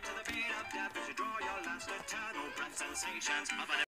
to the beat of death as you draw your last eternal breath sensations of an